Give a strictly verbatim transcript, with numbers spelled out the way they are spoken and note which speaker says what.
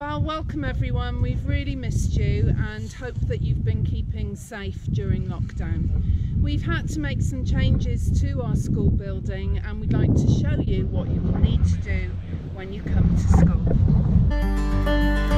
Speaker 1: Well, welcome everyone. We've really missed you and hope that you've been keeping safe during lockdown. We've had to make some changes to our school building and we'd like to show you what you will need to do when you come to school.